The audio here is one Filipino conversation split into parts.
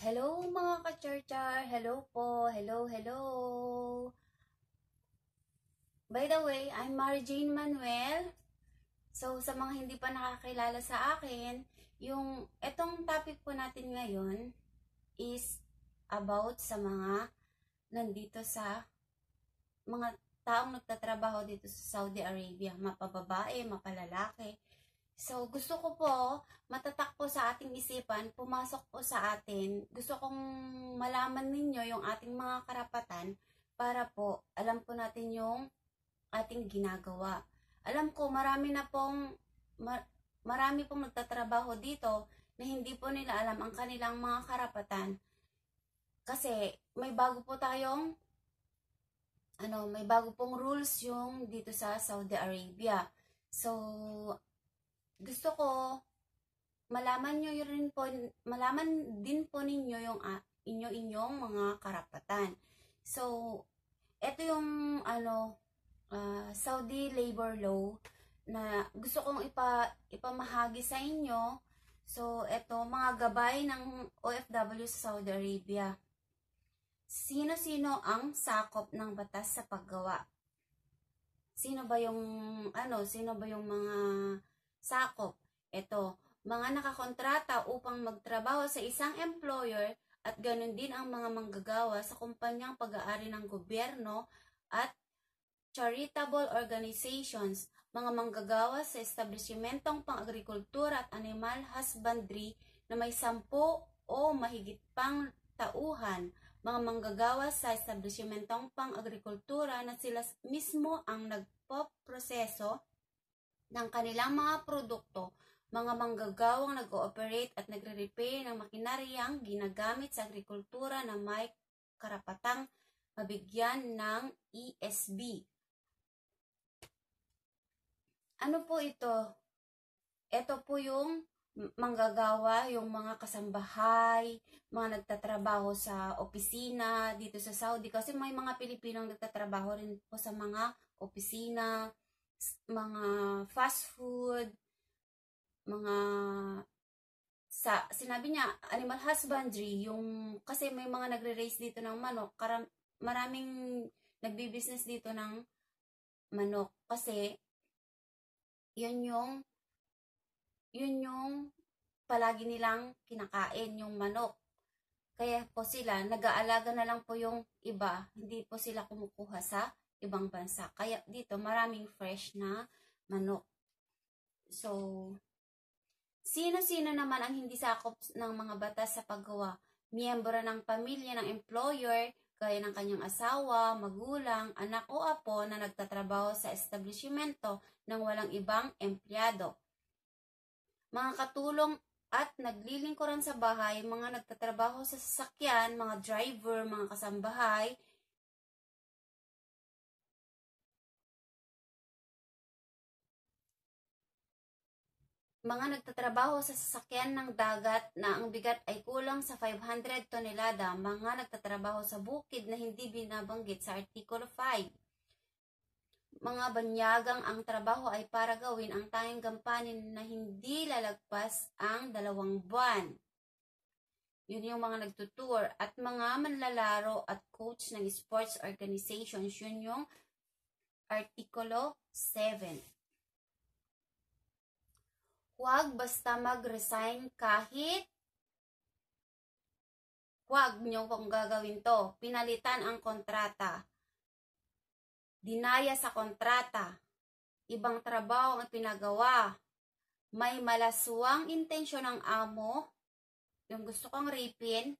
Hello mga ka-char-char! Hello po! Hello! By the way, I'm Mary Jane Manuel. So, sa mga hindi pa nakakilala sa akin, etong topic po natin ngayon is about sa mga nandito sa mga taong nagtatrabaho dito sa Saudi Arabia, mapababae, mapalalaki. So, gusto ko po, matatak po sa ating isipan, pumasok po sa atin. Gusto kong malaman ninyo yung ating mga karapatan para po alam po natin yung ating ginagawa. Alam ko, marami pong nagtatrabaho dito na hindi po nila alam ang kanilang mga karapatan. Kasi may bago pong rules yung dito sa Saudi Arabia. So, gusto ko malaman din po ninyo yung inyong mga karapatan. So, ito yung Saudi Labor Law na gusto kong ipamahagi sa inyo. So, ito mga gabay ng OFW sa Saudi Arabia. Sino-sino ang sakop ng batas sa paggawa? Sino ba yung mga sakop? Ito, mga nakakontrata upang magtrabaho sa isang employer at ganun din ang mga manggagawa sa kumpanyang pag-aari ng gobyerno at charitable organizations, mga manggagawa sa establishmentong pang-agrikultura at animal husbandry na may 10 o mahigit pang tauhan, mga manggagawa sa establishmentong pang-agrikultura na sila mismo ang nagpoproseso ng kanilang mga produkto, mga manggagawang nag-ooperate at nagre-repair ng makinaryang ginagamit sa agrikultura na may karapatang mabigyan ng ESB. Ano po ito? Ito po yung manggagawa, yung mga kasambahay, mga nagtatrabaho sa opisina dito sa Saudi. Kasi may mga Pilipinong nagtatrabaho rin po sa mga opisina, mga fast food, sinabi niya, animal husbandry, kasi may mga nagre-raise dito ng manok, maraming nagbi-business dito ng manok, kasi yun yung palagi nilang kinakain, yung manok. Kaya po sila, nag-aalaga na lang po yung iba, hindi po sila kumukuha sa ibang bansa. Kaya dito, maraming fresh na manok. So, sino-sino naman ang hindi sakop ng mga batas sa paggawa? Miyembro ng pamilya ng employer, gaya ng kanyang asawa, magulang, anak o apo na nagtatrabaho sa establishmento ng walang ibang empleyado. Mga katulong at naglilingkuran sa bahay, mga nagtatrabaho sa sasakyan, mga driver, mga kasambahay, mga nagtatrabaho sa sasakyan ng dagat na ang bigat ay kulang sa 500 tonelada, mga nagtatrabaho sa bukid na hindi binabanggit sa Artikulo 5. Mga banyagang ang trabaho ay para gawin ang tanging gampanin na hindi lalagpas ang 2 buwan. Yun yung mga nagtutour at mga manlalaro at coach ng sports organizations. Yun yung Artikulo 7. Huwag basta mag-resign huwag nyo kung gagawin to. Pinalitan ang kontrata. Dinaya sa kontrata. Ibang trabaho ang pinagawa. May malaswang intensyon ng amo. Yung gusto kong rapin.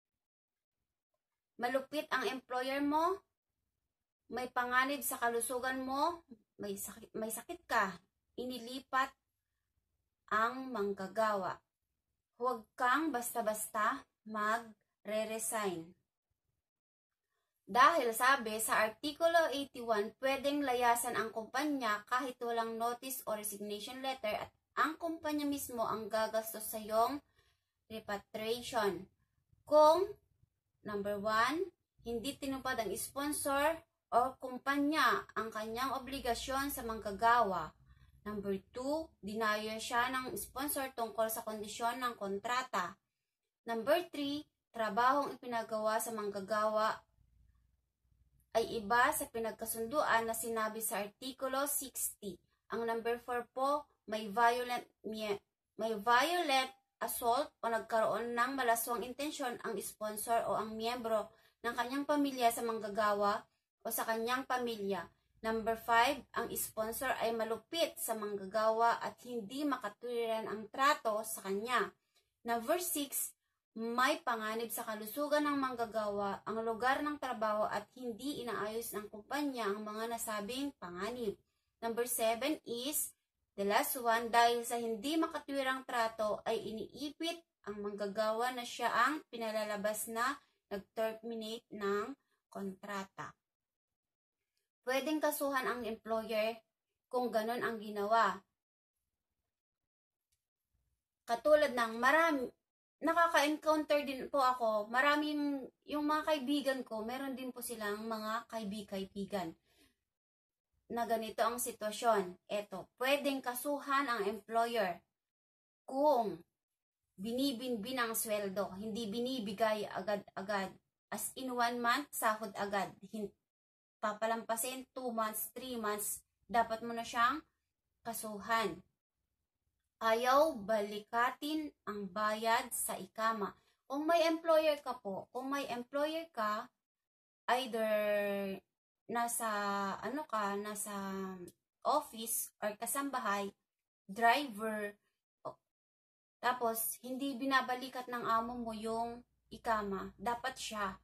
Malupit ang employer mo. May panganib sa kalusugan mo. May sakit ka. Inilipat ang manggagawa. Huwag kang basta-basta magre-resign. Dahil sabi sa Artikulo 81, pwedeng layasan ang kumpanya kahit walang notice o resignation letter at ang kumpanya mismo ang gagastos sa iyong repatriation. Kung, number 1, hindi tinupad ang sponsor o kumpanya ang kanyang obligasyon sa manggagawa. Number 2, dinaya siya ng sponsor tungkol sa kondisyon ng kontrata. Number 3, trabahong ipinagawa sa manggagawa ay iba sa pinagkasunduan na sinabi sa Artikulo 60. Ang number 4 po, may violent assault o nagkaroon ng malaswang intensyon ang sponsor o ang miyembro ng kanyang pamilya sa manggagawa o sa kanyang pamilya. Number 5, ang sponsor ay malupit sa manggagawa at hindi makatwiran ang trato sa kanya. Number 6, may panganib sa kalusugan ng manggagawa, ang lugar ng trabaho at hindi inaayos ng kumpanya ang mga nasabing panganib. Number 7 is, the last one, dahil sa hindi makatwirang trato ay iniipit ang manggagawa na siya ang pinalalabas na nag-terminate ng kontrata. Pwedeng kasuhan ang employer kung ganun ang ginawa. Katulad ng nakaka-encounter din po ako, maraming, yung mga kaibigan ko, meron din po silang mga kaibigan na ganito ang sitwasyon. Eto, pwedeng kasuhan ang employer kung binibinbin ang sweldo, hindi binibigay agad-agad. As in 1 month, sahod agad. Papalampasin 2 months, 3 months, dapat mo na siyang kasuhan. Ayaw balikatin ang bayad sa ikama. Kung may employer ka po, either nasa office or kasambahay, driver, tapos hindi binabalikat ng amo mo yung ikama, dapat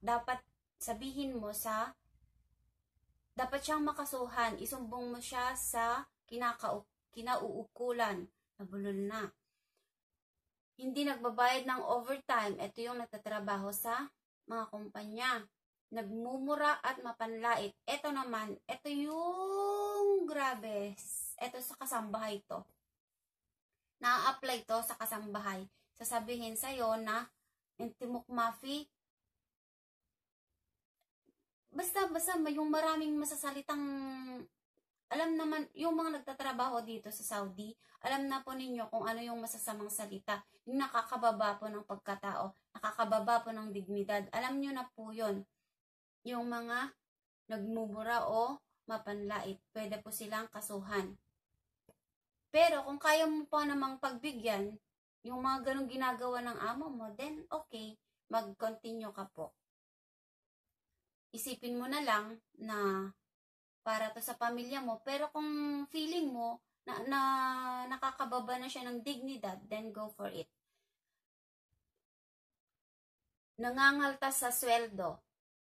siyang makasuhan, isumbong mo siya sa kinauukulan, nabulol na. Hindi nagbabayad ng overtime, ito yung nagtatrabaho sa mga kumpanya. Nagmumura at mapanlait. Ito naman, ito yung grabe. Ito sa kasambahay to. Na-apply to sa kasambahay. Sasabihin sa'yo na intimukmafi. Basta yung maraming masasalitang, alam naman, yung mga nagtatrabaho dito sa Saudi, alam na po ninyo kung ano yung masasamang salita, yung nakakababa po ng pagkatao, nakakababa po ng dignidad. Alam nyo na po yun. Yung mga nagmumura o mapanlait, pwede po silang kasuhan. Pero kung kaya mo pa namang pagbigyan, yung mga ganong ginagawa ng amo mo, then okay, mag-continue ka po. Isipin mo na lang na para to sa pamilya mo, pero kung feeling mo na nakakababa na siya ng dignidad, then go for it. Nangangaltas sa sweldo.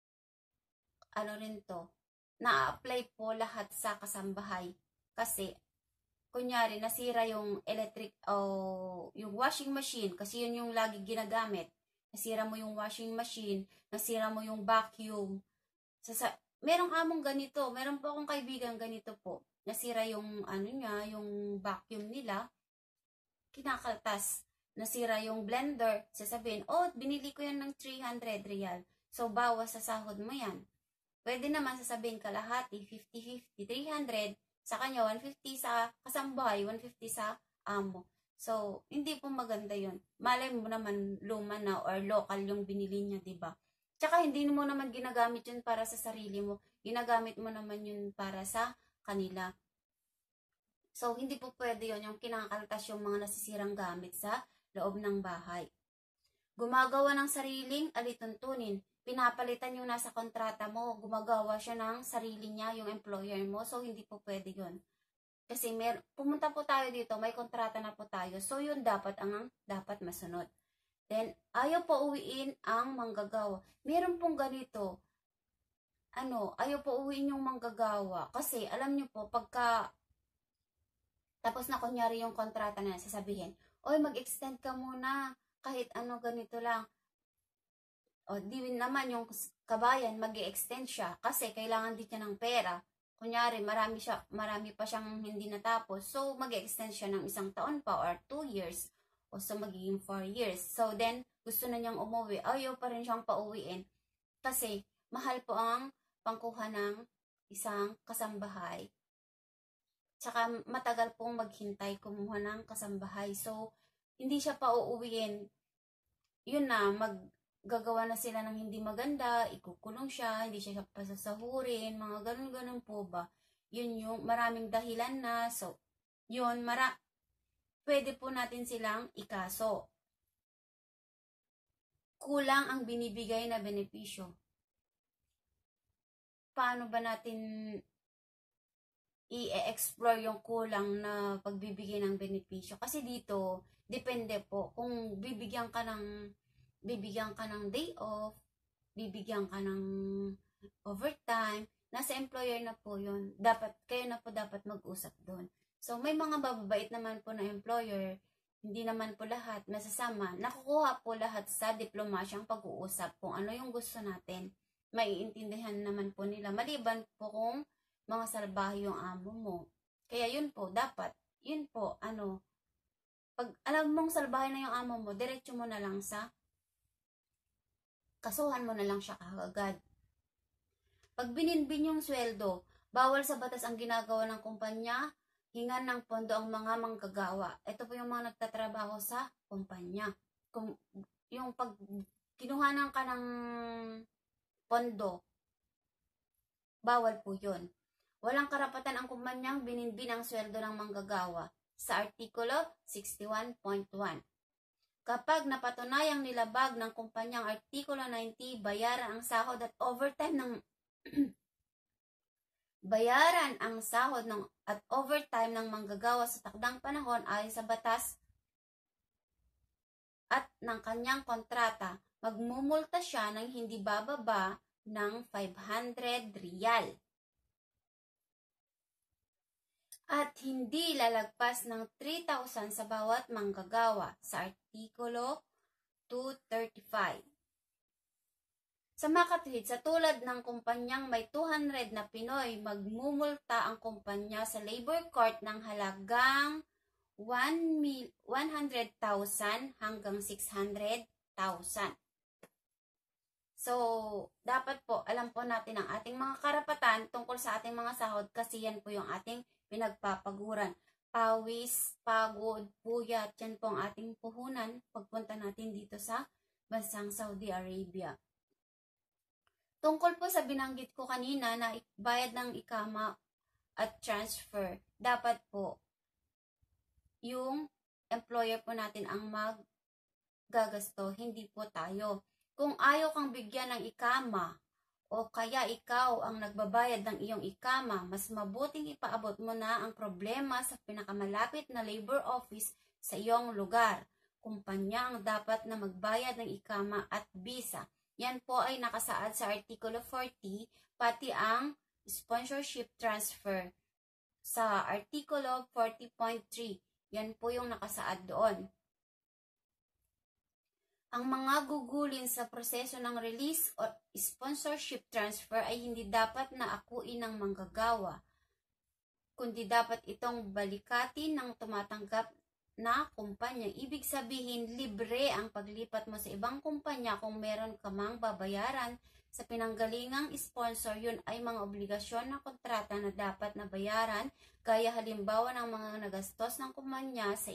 Ano rin to? Na-apply po lahat sa kasambahay. Kasi, kunyari, nasira yung electric o yung washing machine, kasi yun yung lagi ginagamit. Nasira mo yung washing machine, nasira mo yung vacuum. Merong among ganito, meron po akong kaibigan ganito po. Nasira yung yung vacuum nila, kinakaltas. Nasira yung blender, sasabihin, binili ko yan ng 300 riyal. So, bawas sa sahod mo yan. Pwede naman sasabihin kalahati, 50-50, 300, sa kanya 150 sa kasambahay, 150 sa amo. So, hindi po maganda yun. Malay mo naman luma na or local yung binili niya, diba? Tsaka hindi mo naman ginagamit yun para sa sarili mo. Ginagamit mo naman yun para sa kanila. So, hindi po pwede yun yung kinakaltas yung mga nasisirang gamit sa loob ng bahay. Gumagawa ng sariling alituntunin. Pinapalitan yung nasa kontrata mo. Gumagawa siya ng sarili niya, yung employer mo. So, hindi po pwede yun. Kasi pumunta po tayo dito, may kontrata na po tayo. So, yun dapat masunod. Then, ayaw po uwiin ang manggagawa. Meron pong ganito. Ayaw po uwiin yung manggagawa. Kasi, alam nyo po, pagka tapos na kunyari yung kontrata na, sasabihin, oy, mag-extend ka muna. Kahit ganito lang. O, di naman yung kabayan, mag-extend siya. Kasi, kailangan din niya ng pera. Kunyari, marami pa siyang hindi natapos. So, mag-extend siya ng 1 taon pa or 2 years. O so, magiging 4 years. So, then, gusto na niyang umuwi. Ayaw pa rin siyang pauwiin. Kasi, mahal po ang pangkuha ng isang kasambahay. Tsaka, matagal pong maghintay kumuha ng kasambahay. So, hindi siya pa uuwiin. Yun na, gagawa na sila ng hindi maganda, ikukulong siya, hindi siya pasasahurin, mga ganun-ganun po ba. Yun yung maraming dahilan na, so, yun, pwede po natin silang ikaso. Kulang ang binibigay na benepisyo. Paano ba natin i-explore yung kulang na pagbibigay ng benepisyo? Kasi dito, depende po kung bibigyan ka ng day off, bibigyan ka ng overtime, nasa employer na po yun. Kayo na po dapat mag-usap doon. So, may mga bababait naman po na employer, hindi naman po lahat nasasama. Nakukuha po lahat sa diplomasyang pag-uusap kung ano yung gusto natin. Maiintindihan naman po nila. Maliban po kung mga salbahe yung amo mo. Kaya yun po, dapat, yun po, pag alam mong salbahe na yung amo mo, diretso mo na lang kasuhan mo na lang siya kaagad. Pag bininbin yung sweldo, bawal sa batas ang ginagawa ng kumpanya, hingan ng pondo ang mga manggagawa. Ito po yung mga nagtatrabaho sa kumpanya. Yung pag kinuhanan ka ng pondo, bawal po yun. Walang karapatan ang kumpanyang bininbin ang sweldo ng manggagawa sa Artikulo 61.1. Kapag napatunayang nilabag ng kumpanyang Artikulo 90, bayaran ang sahod at overtime ng manggagawa sa takdang panahon ayon sa batas at ng kanyang kontrata, magmumulta siya ng hindi bababa ng 500 riyal. At hindi lalagpas ng 3,000 sa bawat manggagawa sa Artikulo 235. Sa makatuwid, sa tulad ng kumpanyang may 200 na Pinoy, magmumulta ang kumpanya sa labor court ng halagang 100,000 hanggang 600,000. So, dapat po, alam po natin ang ating mga karapatan tungkol sa ating mga sahod kasi yan po yung ating pinagpapaguran. Pawis, pagod, puyat, yan po ang ating puhunan pagpunta natin dito sa bansang Saudi Arabia. Tungkol po sa binanggit ko kanina na bayad ng ikama at transfer, dapat po yung employer po natin ang maggagasto, hindi po tayo. Kung ayaw kang bigyan ng ikama o kaya ikaw ang nagbabayad ng iyong ikama, mas mabuting ipaabot mo na ang problema sa pinakamalapit na labor office sa iyong lugar. Kumpanya ang dapat na magbayad ng ikama at visa. Yan po ay nakasaad sa Artikulo 40, pati ang sponsorship transfer sa Artikulo 40.3. Yan po yung nakasaad doon. Ang mga gugulin sa proseso ng release o sponsorship transfer ay hindi dapat na akuin ng manggagawa, kundi dapat itong balikatin ng tumatanggap na kumpanya. Ibig sabihin, libre ang paglipat mo sa ibang kumpanya kung meron ka mang babayaran sa pinanggalingang sponsor. Yun ay mga obligasyon ng kontrata na dapat na bayaran, gaya halimbawa ng mga nagastos ng kumpanya sa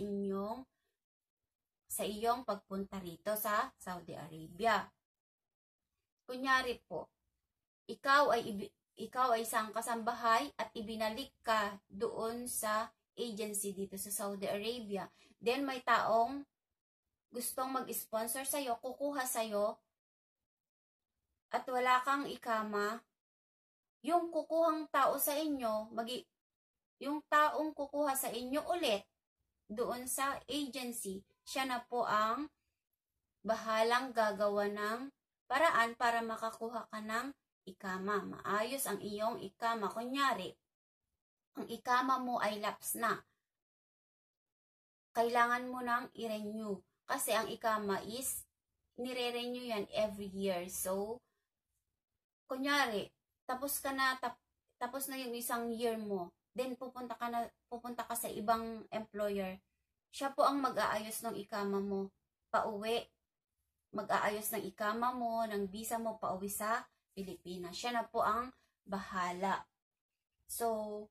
iyong pagpunta rito sa Saudi Arabia. Kunyari po, ikaw ay isang kasambahay at ibinalik ka doon sa agency dito sa Saudi Arabia. Then may taong gustong mag-sponsor sa'yo, kukuha sa'yo, at wala kang ikama. Yung kukuhang tao sa inyo, yung taong kukuha sa inyo ulit doon sa agency, siya na po ang bahalang gagawa ng paraan para makakuha ka ng ikama. Maayos ang iyong ikama. Kunyari, ang ikama mo ay lapse na. Kailangan mo nang i-renew. Kasi ang ikama is, nire-renew yan every year. So, kunyari, tapos na yung isang year mo. Then, pupunta ka sa ibang employer. Siya po ang mag-aayos ng ikama mo pauwi. Mag-aayos ng ikama mo, ng visa mo pauwi sa Pilipinas. Siya na po ang bahala. So,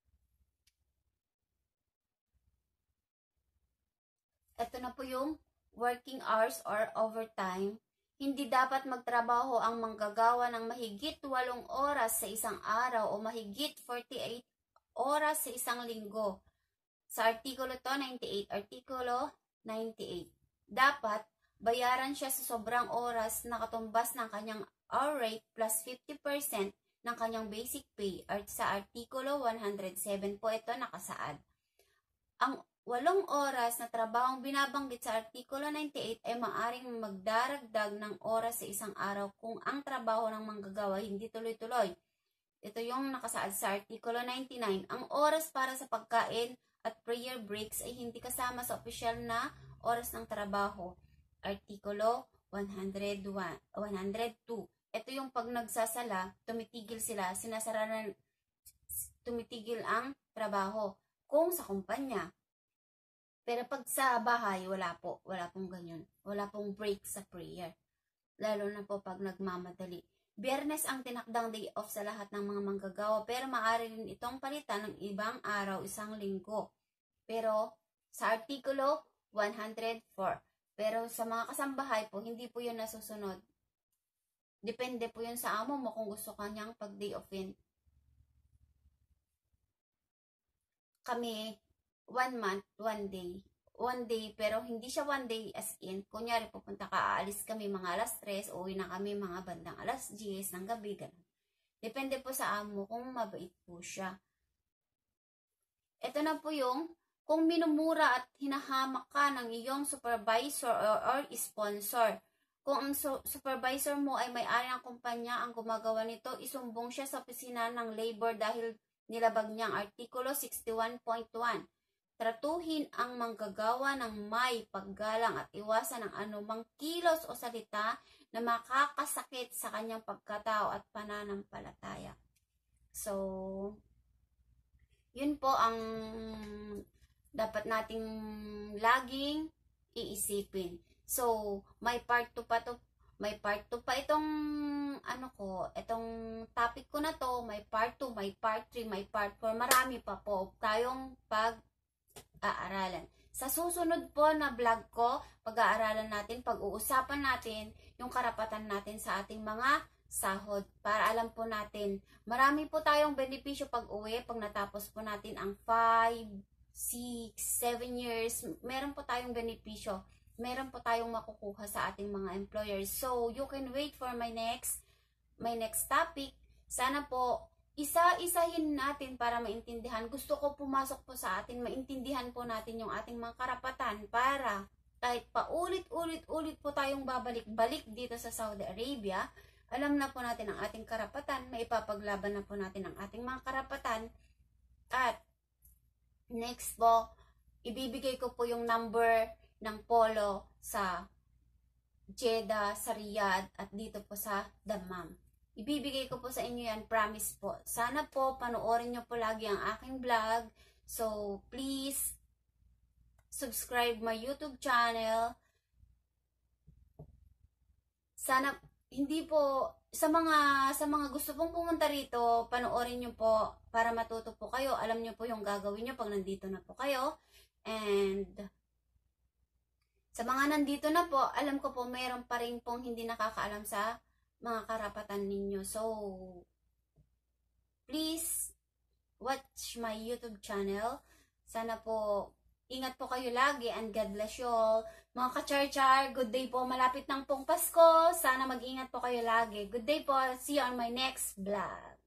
ito na po yung working hours or overtime, hindi dapat magtrabaho ang manggagawa ng mahigit 8 oras sa isang araw o mahigit 48 oras sa isang linggo. Sa Artikulo 98, Artikulo 98. Dapat bayaran siya sa sobrang oras na katumbas ng kanyang hour rate plus 50% ng kanyang basic pay. At sa Artikulo 107 po ito nakasaad. Ang 8 oras na trabahong binabanggit sa Artikulo 98 ay maaring magdaragdag ng oras sa isang araw kung ang trabaho ng manggagawa hindi tuloy-tuloy. Ito yung nakasaad sa Artikulo 99. Ang oras para sa pagkain at prayer breaks ay hindi kasama sa opisyal na oras ng trabaho. Artikulo 102. Ito yung pag nagsasala, tumitigil sila, tumitigil ang trabaho kung sa kumpanya. Pero pag sa bahay, wala pong ganyan. Wala pong break sa prayer. Lalo na po pag nagmamadali. Biyernes ang tinakdang day off sa lahat ng mga manggagawa, pero maaari rin itong palitan ng ibang araw isang linggo. Pero sa Artikulo 104. Pero sa mga kasambahay po, hindi po yun nasusunod. Depende po yun sa amo mo kung gusto kanyang pag-day offin. Kami, 1 month, 1 day. 1 day, pero hindi siya 1 day as in. Kunyari, pupunta ka, aalis kami mga alas 3, uwi na kami mga bandang alas 10 ng gabi, ganun. Depende po sa amo kung mabait po siya. Ito na po yung, kung minumura at hinahamak ka ng iyong supervisor or sponsor. Kung ang supervisor mo ay may-ari ng kumpanya ang gumagawa nito, isumbong siya sa opisina ng labor dahil nilabag niya ang Artikulo 61.1. Tratuhin ang manggagawa ng may paggalang at iwasan ang anumang kilos o salita na makakasakit sa kanyang pagkatao at pananampalataya. So, yun po ang dapat nating laging iisipin. So, may part 2 pa to. May part 2 pa itong itong topic ko na to. May part 2, may part 3, may part 4. Marami pa po tayong pag-aaralan. Sa susunod po na vlog ko, pag-aaralan natin, pag-uusapan natin yung karapatan natin sa ating mga sahod para alam po natin. Marami po tayong benepisyo pag uwi, pag natapos po natin ang 5, 6, 7 years, meron po tayong benepisyo. Meron po tayong makukuha sa ating mga employers. So, you can wait for my next topic. Sana po, isa-isahin natin para maintindihan. Gusto ko pumasok po sa atin, maintindihan po natin yung ating mga karapatan para kahit paulit-ulit po tayong babalik-balik dito sa Saudi Arabia, alam na po natin ang ating karapatan, maipapaglaban na po natin ang ating mga karapatan. At next po, ibibigay ko po yung number ng polo sa Jeddah, sa Riyadh, at dito po sa Dammam. Ibibigay ko po sa inyo yan, promise po. Sana po, panoorin nyo po lagi ang aking vlog. So, please, subscribe my YouTube channel. Sana, hindi po, sa mga gusto pong pumunta rito, panoorin nyo po para matuto po kayo. Alam nyo po yung gagawin nyo pag nandito na po kayo. And sa mga nandito na po, alam ko po mayroon pa rin pong hindi nakakaalam sa mga karapatan ninyo. So, please watch my YouTube channel. Sana po, ingat po kayo lagi and God bless you all. Mga ka-char-char, good day po. Malapit ng pong Pasko. Sana mag-ingat po kayo lagi. Good day po. See you on my next vlog.